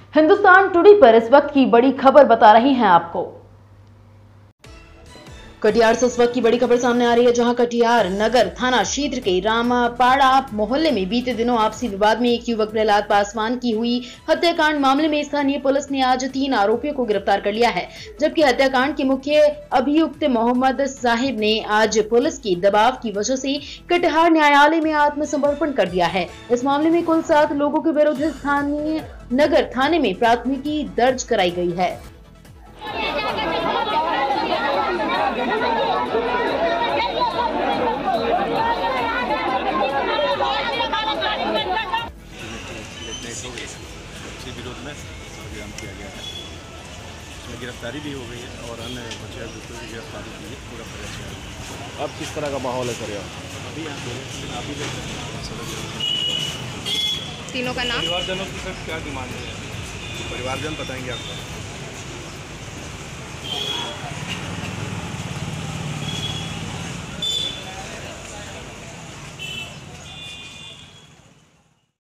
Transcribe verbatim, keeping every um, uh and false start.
Hindustan today पर इस वक्त की बड़ी खबर बता रही हैं आपको। कटिहार से इस वक्त की बड़ी खबर सामने आ रही है, जहां कटिहार नगर थाना क्षेत्र के रामापाड़ा मोहल्ले में बीते दिनों आपसी विवाद में एक युवक प्रहलाद पासवान की हुई हत्याकांड मामले में स्थानीय पुलिस ने आज तीन आरोपियों को गिरफ्तार कर लिया है, जबकि हत्याकांड के मुख्य अभियुक्त मोहम्मद साहिब ने आज पुलिस के दबाव की वजह से कटिहार न्यायालय में आत्मसमर्पण कर दिया है। इस मामले में कुल सात लोगों के विरुद्ध स्थानीय नगर थाने में प्राथमिकी दर्ज कराई गई है। इसके विरोध में अभियान किया गया है, इसमें गिरफ्तारी भी हो गई है और अन्य बच्चे की गिरफ्तारी की पूरा प्रयास किया है। अब किस तरह का माहौल है सर? अभी यहाँ आप ही तीनों का नाम, परिवारजनों की सर क्या डिमांड है? परिवारजन बताएंगे आपको।